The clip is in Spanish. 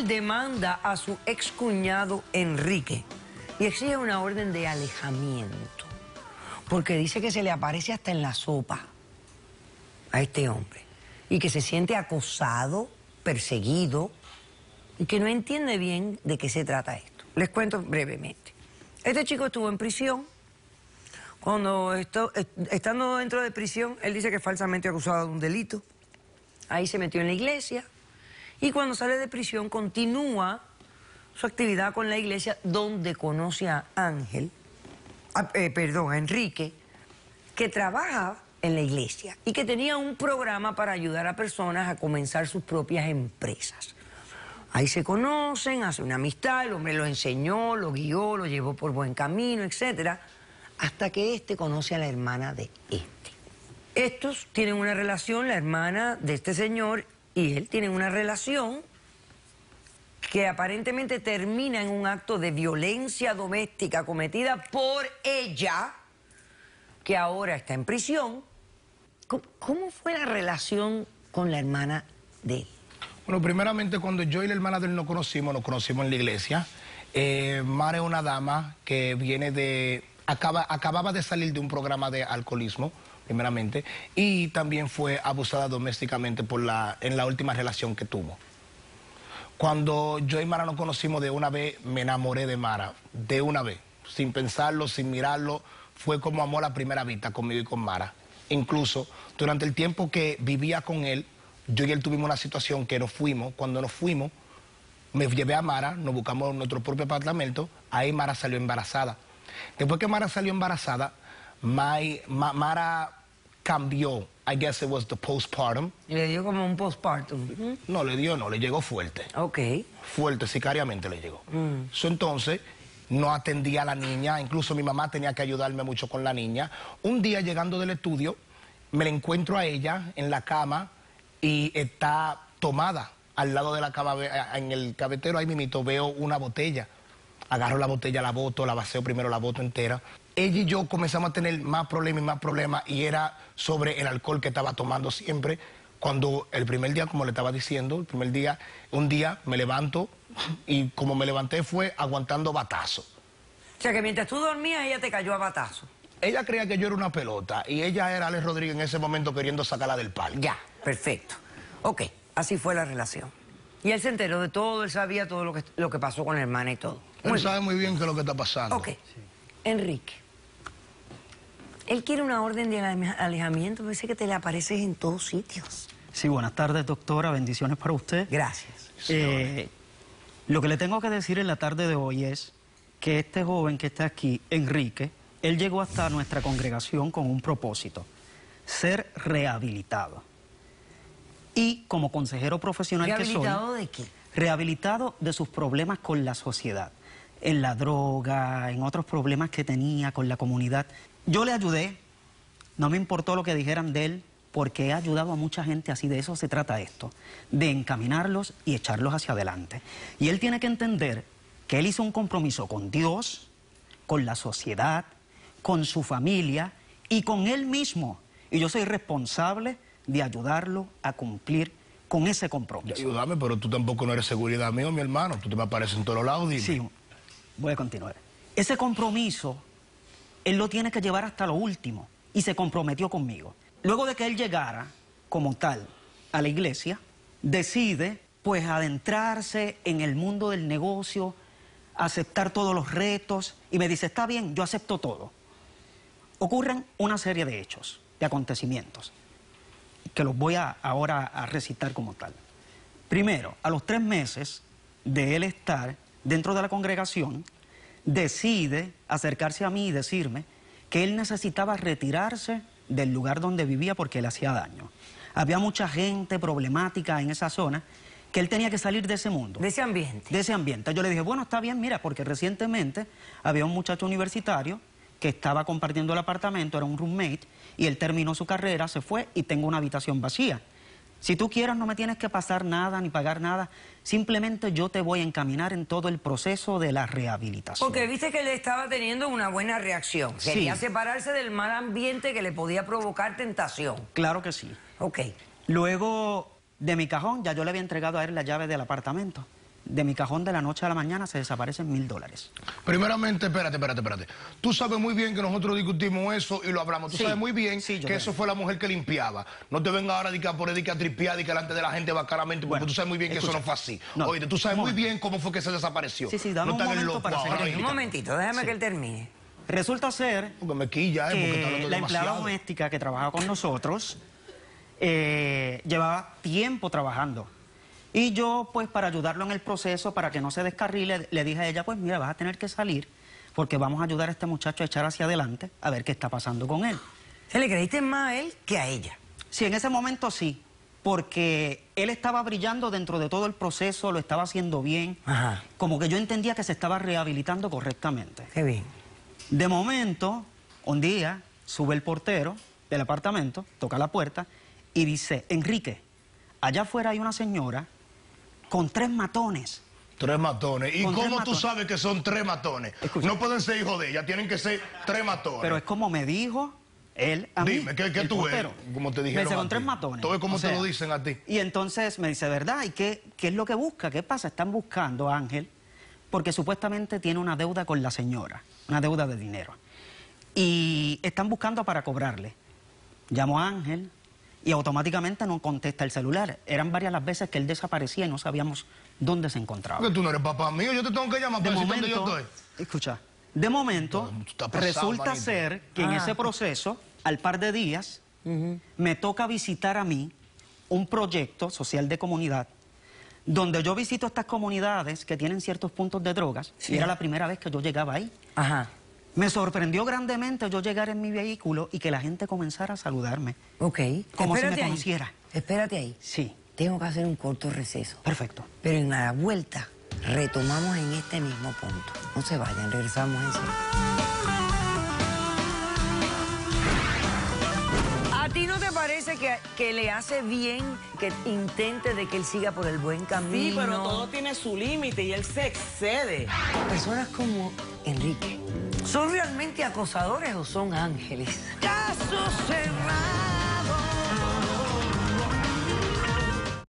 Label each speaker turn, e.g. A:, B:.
A: Ángel demanda a su excuñado Enrique y exige una orden de alejamiento, porque dice que se le aparece hasta en la sopa a este hombre y que se siente acosado, perseguido y que no entiende bien de qué se trata esto. Les cuento brevemente. Este chico estuvo en prisión. Cuando estando dentro de prisión, él dice que es falsamente acusado de un delito. Ahí se metió en la iglesia y cuando sale de prisión continúa su actividad con la iglesia, donde conoce a Ángel, a Enrique, que trabaja en la iglesia y que tenía un programa para ayudar a personas a comenzar sus propias empresas. Ahí se conocen, hace una amistad, el hombre lo enseñó, lo guió, lo llevó por buen camino, etcétera, hasta que este conoce a la hermana de este. Estos tienen una relación, la hermana de este señor y él tienen una relación que aparentemente termina en un acto de violencia doméstica cometida por ella, que ahora está en prisión. ¿Cómo fue la relación con la hermana de él?
B: Bueno, primeramente, cuando yo y la hermana de él nos conocimos en la iglesia. Mara es una dama que viene de... acababa de salir de un programa de alcoholismo, primeramente, y también fue abusada domésticamente en la última relación que tuvo. Cuando yo y Mara nos conocimos, de una vez me enamoré de Mara, de una vez, sin pensarlo, sin mirarlo. Fue como amor a primera vista conmigo y con Mara. Incluso durante el tiempo que vivía con él, yo y él tuvimos una situación que nos fuimos. Cuando nos fuimos, me llevé a Mara, nos buscamos nuestro propio apartamento. Ahí Mara salió embarazada. Después que Mara salió embarazada, Mara cambió. I guess it was the postpartum.
A: Le dio como un postpartum.
B: No, le llegó fuerte.
A: Ok.
B: Fuerte, sicariamente le llegó. Entonces, no atendía a la niña, incluso mi mamá tenía que ayudarme mucho con la niña. Un día, llegando del estudio, me la encuentro a ella en la cama y está tomada al lado de la cama, en el gavetero, ahí mismito veo una botella. Agarro la botella, la boto, la vacío primero, la boto entera. Ella y yo comenzamos a tener más problemas y era sobre el alcohol que estaba tomando siempre. Cuando el primer día, como le estaba diciendo, un día me levanto y como me levanté fue aguantando batazos.
A: O sea que mientras tú dormías, ella te cayó a batazos.
B: Ella creía que yo era una pelota y ella era Alex Rodríguez en ese momento queriendo sacarla del parque.
A: Ya, perfecto. Ok, así fue la relación. Y él se enteró de todo, él sabía todo lo que pasó con la hermana y todo.
B: Él sabe muy bien qué es lo que está pasando.
A: Ok, Enrique. Él quiere una orden de alejamiento, parece que te le apareces en todos sitios.
C: Sí, buenas tardes, doctora, bendiciones para usted.
A: Gracias.
C: Lo que le tengo que decir en la tarde de hoy es que este joven que está aquí, Enrique, él llegó hasta nuestra congregación con un propósito: ser rehabilitado. Y como consejero profesional que soy...
A: ¿Rehabilitado de qué?
C: Rehabilitado de sus problemas con la sociedad, en la droga, en otros problemas que tenía con la comunidad. Yo le ayudé, no me importó lo que dijeran de él, porque he ayudado a mucha gente así. De eso se trata esto, de encaminarlos y echarlos hacia adelante. Y él tiene que entender que él hizo un compromiso con Dios, con la sociedad, con su familia y con él mismo. Y yo soy responsable de ayudarlo a cumplir con ese compromiso.
B: Ayúdame, pero tú tampoco no eres seguridad mío, mi hermano. Tú te me apareces en todos lados, dime.
C: Sí, voy a continuar. Ese compromiso, él lo tiene que llevar hasta lo último. Y se comprometió conmigo. Luego de que él llegara, como tal, a la iglesia, decide, pues, adentrarse en el mundo del negocio, aceptar todos los retos, y me dice, está bien, yo acepto todo. Ocurren una serie de hechos, de acontecimientos, que los voy ahora a recitar como tal. Primero, a los 3 meses de él estar dentro de la congregación, decide acercarse a mí y decirme que él necesitaba retirarse del lugar donde vivía porque le hacía daño. Había mucha gente problemática en esa zona, que él tenía que salir de ese mundo.
A: De ese ambiente.
C: De ese ambiente. Yo le dije, bueno, está bien, mira, porque recientemente había un muchacho universitario que estaba compartiendo el apartamento, era un roommate, y él terminó su carrera, se fue y tengo una habitación vacía. Si tú quieres, no me tienes que pasar nada ni pagar nada, simplemente yo te voy a encaminar en todo el proceso de la rehabilitación.
A: Porque viste que él estaba teniendo una buena reacción. Quería separarse del mal ambiente que le podía provocar tentación.
C: Claro que sí.
A: Ok.
C: Luego de mi cajón, ya yo le había entregado a él la llave del apartamento. de mi cajón de la noche a la mañana se desaparecen $1000.
B: Primeramente, espérate. Tú sabes muy bien que nosotros discutimos eso y lo hablamos. Tú sabes muy bien que eso fue la mujer que limpiaba. No te venga ahora a tripear y que delante de la gente bacanamente, porque tú sabes muy bien que eso no fue así. Oye, tú sabes muy bien cómo fue que se desapareció.
C: Sí, dame un momento para seguir.
A: Un momentito, déjame que él termine.
C: Resulta ser
B: porque me quilla, porque está hablando
C: la empleada
B: demasiado.
C: doméstica que trabajaba con nosotros llevaba tiempo trabajando. Y yo, pues, para ayudarlo en el proceso, para que no se descarrile, le dije a ella, pues, mira, vas a tener que salir porque vamos a ayudar a este muchacho a echar hacia adelante a ver qué está pasando con él.
A: ¿Se le creíste más a él que a ella?
C: Sí, en ese momento sí, porque él estaba brillando dentro de todo el proceso, lo estaba haciendo bien.
A: Ajá.
C: Como que yo entendía que se estaba rehabilitando correctamente.
A: Qué bien.
C: De momento, un día, sube el portero del apartamento, toca la puerta y dice, Enrique, allá afuera hay una señora con 3 matones.
B: 3 matones. ¿Y cómo tú sabes que son 3 matones?
C: Escucha.
B: No pueden ser hijos de ella, tienen que ser 3 matones.
C: Pero es como me dijo él a mí.
B: Dime, ¿qué tú ves? Como te dijeron
C: me dice,
B: a
C: con
B: ti.
C: 3 matones.
B: Tú ves cómo
C: O
B: te
C: sea,
B: lo dicen a ti.
C: Y entonces me dice, ¿verdad? ¿Y qué es lo que busca? ¿Qué pasa? Están buscando a Ángel porque supuestamente tiene una deuda con la señora, una deuda de dinero. Y están buscando para cobrarle. Llamo a Ángel y automáticamente no contesta el celular. Eran varias las veces que él desaparecía y no sabíamos dónde se encontraba.
B: Porque tú no eres papá mío, yo te tengo que llamar para decir dónde yo estoy.
C: Escucha, de momento resulta ser que en ese proceso, al par de días, me toca visitar a mí un proyecto social de comunidad donde yo visito estas comunidades que tienen ciertos puntos de drogas y era la primera vez que yo llegaba ahí.
A: Ajá.
C: Me sorprendió grandemente yo llegar en mi vehículo y que la gente comenzara a saludarme.
A: Ok.
C: Como si me
A: Espérate ahí.
C: conociera.
A: Espérate ahí.
C: Sí.
A: Tengo que hacer un corto receso.
C: Perfecto.
A: Pero en la vuelta retomamos en este mismo punto. No se vayan, regresamos enseguida. ¿A ti no te parece que le hace bien que intente de que él siga por el buen camino?
D: Sí, pero todo tiene su límite y él se excede.
A: Personas como Enrique, ¿son realmente acosadores o son ángeles? Caso cerrado.